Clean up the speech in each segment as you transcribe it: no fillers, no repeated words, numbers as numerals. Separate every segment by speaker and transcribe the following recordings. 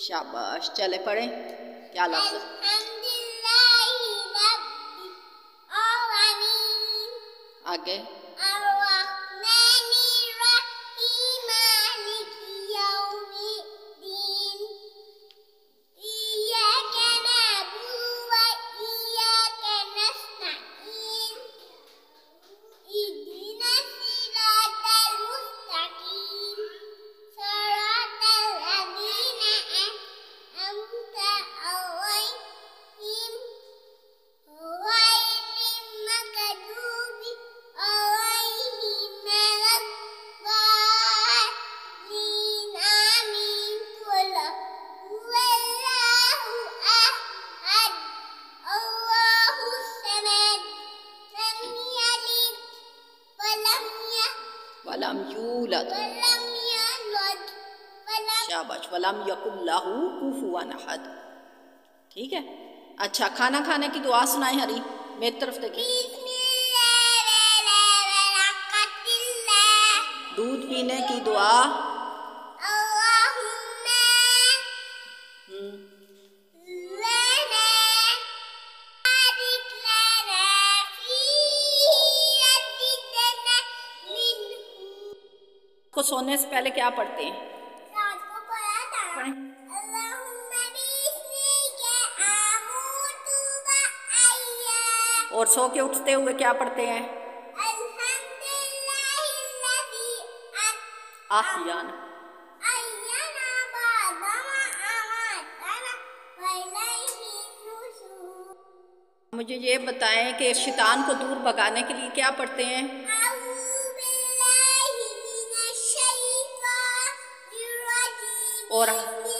Speaker 1: शाबाश, चले पढ़ें। क्या लफ्ज़ है? आगे वलम यूलद, शाबाश, वलम यकुल लहू कुफुवन अहद। ठीक है, अच्छा, खाना खाने की दुआ सुनाए हरी, मेरी तरफ देखिए। दूध पीने की दुआ। को सोने से पहले क्या पढ़ते हैं?
Speaker 2: रात को पढ़ा था।
Speaker 1: और सो के उठते हुए क्या पढ़ते हैं? आहियान। मुझे ये बताएं कि शैतान को दूर भगाने के लिए क्या पढ़ते हैं? और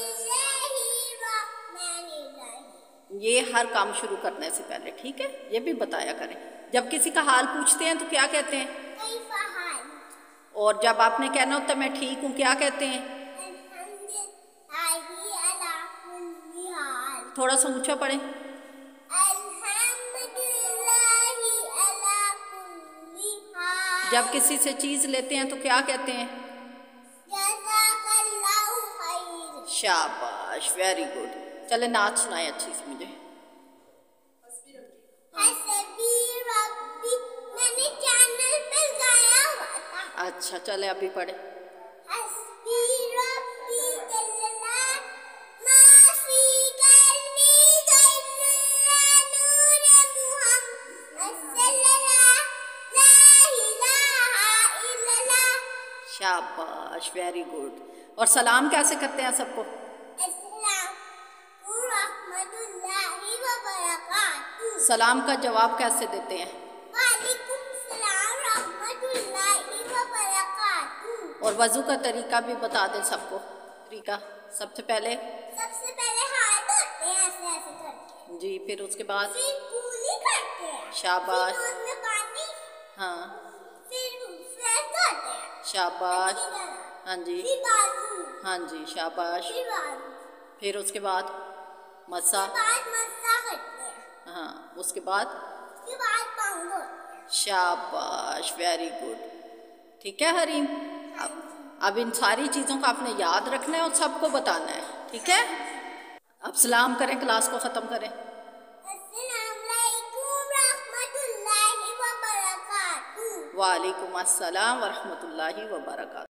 Speaker 1: ये हर काम शुरू करने से पहले, ठीक है, ये भी बताया करें। जब किसी का हाल पूछते हैं तो क्या कहते हैं? और जब आपने कहना होता है मैं ठीक हूँ, क्या कहते हैं? थोड़ा सा ऊंचा पढ़ें। जब किसी से चीज लेते हैं तो क्या कहते हैं? शाबाश, वेरी गुड। चले नाच सुनाए अच्छी से मुझे।
Speaker 2: मैंने चैनल पर गाया हुआ था।
Speaker 1: अच्छा, चले अभी पढ़े। शाबाश, वेरी गुड। और सलाम कैसे करते हैं सबको? सलाम का जवाब कैसे देते हैं? और वजू का तरीका भी बता दें सबको। तरीका सबसे पहले
Speaker 2: हाथ धोते हैं ऐसे करके।
Speaker 1: जी, फिर उसके बाद
Speaker 2: फिर कुली करते हैं।
Speaker 1: शाबाश।
Speaker 2: फिर उसमें पानी।
Speaker 1: हाँ,
Speaker 2: फिर धोते हैं।
Speaker 1: शाबाश। हाँ जी,
Speaker 2: फिर बाजू।
Speaker 1: हाँ जी, शाबाश।
Speaker 2: फिर बाजू।
Speaker 1: फिर उसके बाद मस्सा।
Speaker 2: मस्सा करते हैं।
Speaker 1: हाँ, उसके बाद
Speaker 2: पाँव धोते हैं।
Speaker 1: शाबाश, वेरी गुड। ठीक है हरीम, अब इन सारी चीज़ों का आपने याद रखना है और सबको बताना है, ठीक है? अब सलाम करें, क्लास को ख़त्म करें। वालेकुम अस्सलाम व रहमतुल्लाहि व बरकातहू।